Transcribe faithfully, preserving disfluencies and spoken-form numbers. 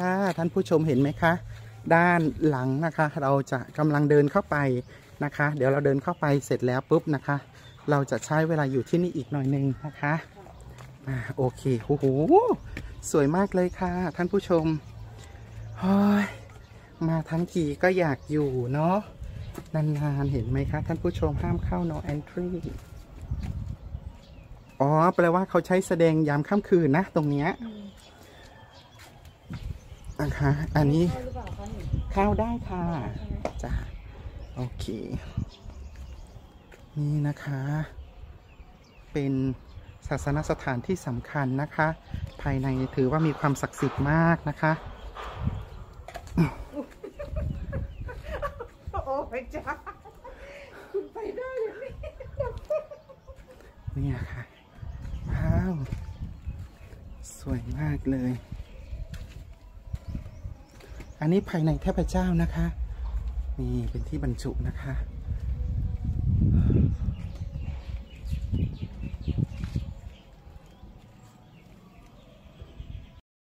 ค่ะท่านผู้ชมเห็นไหมคะด้านหลังนะคะเราจะกำลังเดินเข้าไปนะคะเดี๋ยวเราเดินเข้าไปเสร็จแล้วปุ๊บนะคะเราจะใช้เวลาอยู่ที่นี่อีกหน่อยนึงนะคะอ่าโอเคโอ้โหสวยมากเลยค่ะท่านผู้ชมเฮ้ยมาทั้งทีก็อยากอยู่เนาะนานๆเห็นไหมคะท่านผู้ชมห้ามเข้า no entry อ๋อแปลว่าเขาใช้แสดงยามค่ำคืนนะตรงเนี้ยนะคะอันนี้เข้าได้ค่ะจ้าโอเคนี่นะคะเป็นศาสนสถานที่สำคัญนะคะภายในถือว่ามีความศักดิ์สิทธิ์มากนะคะโอ้ยจ้าคุณไปได้ยังไงเนี่ยค่ะว้าวสวยมากเลยอันนี้ภายในเทพเจ้านะคะนี่เป็นที่บรรจุนะคะ